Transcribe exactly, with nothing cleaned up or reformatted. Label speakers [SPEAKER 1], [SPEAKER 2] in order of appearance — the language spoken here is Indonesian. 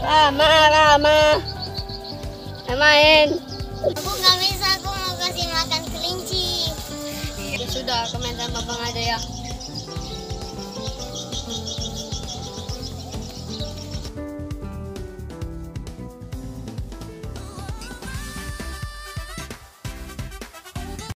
[SPEAKER 1] Rama, Rama. Main.
[SPEAKER 2] Aku nggak bisa, aku mau kasih makan kelinci.
[SPEAKER 1] Ya sudah, aku main sama Bang aja ya.